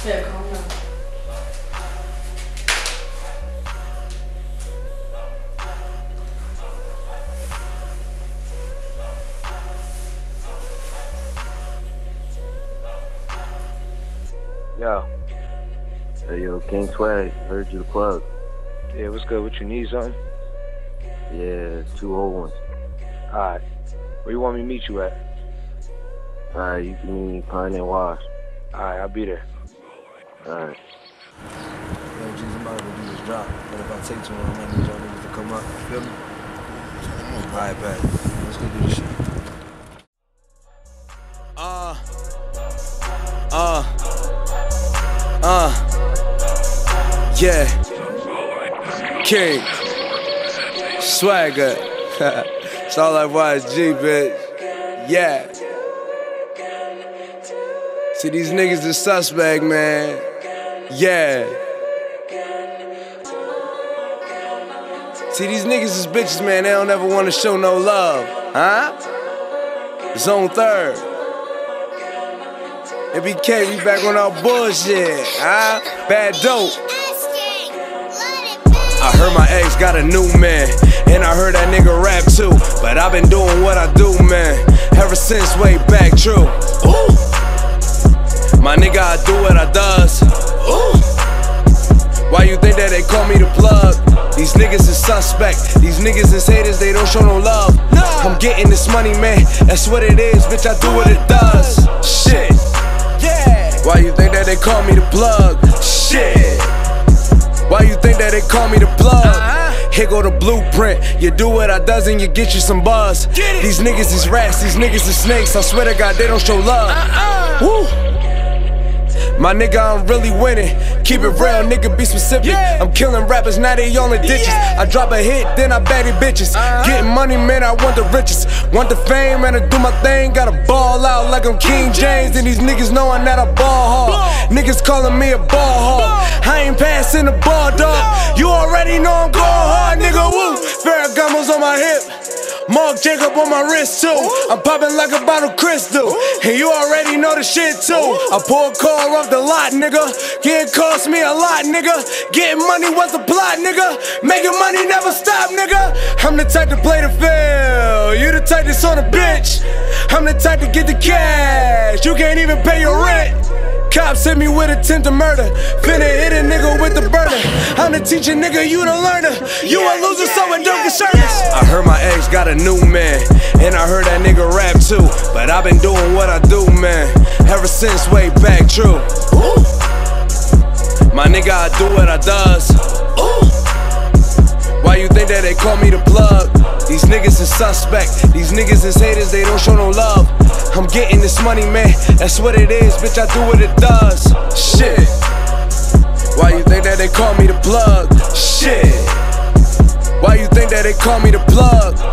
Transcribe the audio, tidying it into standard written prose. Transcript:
Yeah, calm down. Yo. Hey, yo, King Swag, heard you the plug. Yeah, what's good? What you need, something? Yeah, 2 old ones. Alright. Where you want me to meet you at? Alright, you can meet me Pine and Wash. Alright, I'll be there. Alright. Yo, G's, I'm about to do this drop, but if I take too long, I need y'all niggas to come up, you feel me? Alright, bet. Let's go do this shit. Yeah. King. Swagger. It's all I watch, G, bitch. Yeah. See, these niggas is suspect, man. Yeah. See, these niggas is bitches, man. They don't ever want to show no love. Huh? Zone 3rd. MBK, we back on our bullshit. Huh? Bad dope. I heard my ex got a new man, and I heard that nigga rap too. But I've been doing what I do, man, ever since way back, true. Ooh. My nigga, I do what I does. Ooh. Why you think that they call me the plug? These niggas is suspect. These niggas is haters, they don't show no love. I'm getting this money, man, that's what it is, bitch, I do what it does. Shit. Yeah. Why you think that they call me the plug? Shit. Why you think that they call me the plug? Here go the blueprint. You do what I does and you get you some buzz. These niggas is rats, these niggas is snakes. I swear to God, they don't show love. Woo. My nigga, I'm really winning. Keep it real, nigga, be specific. I'm killing rappers, now they all in ditches. I drop a hit, then I baddie bitches. Getting money, man, I want the riches. Want the fame, and I do my thing. Gotta ball out like I'm King James. And these niggas knowing that I ball hard. Niggas calling me a ball hog. I ain't passing the ball, dog. You already know I'm going hard, nigga, woo. Ferragamo's on my hip. Mark Jacob on my wrist too. I'm popping like a bottle crystal, and you already know the shit too. I pour a car off the lot, nigga. Yeah, it cost me a lot, nigga. Getting money was the plot, nigga. Making money never stop, nigga. I'm the type to play the field. You the type that's on a bitch. I'm the type to get the cash. You can't even pay your rent. Cops hit me with attempted murder. Finna hit a nigga with the burner. I'm the teacher, nigga, you the learner. You a loser, so it don't concern us. I heard my ex got a new man, and I heard that nigga rap too. But I've been doing what I do, man, ever since way back, true. Ooh. My nigga, I do what I does. Ooh. Why you think that they call me the plug? These niggas is suspect. These niggas is haters, they don't show no love. I'm getting this money, man, that's what it is, bitch, I do what it does. Shit. Why you think that they call me the plug? Shit. Why you think that they call me the plug?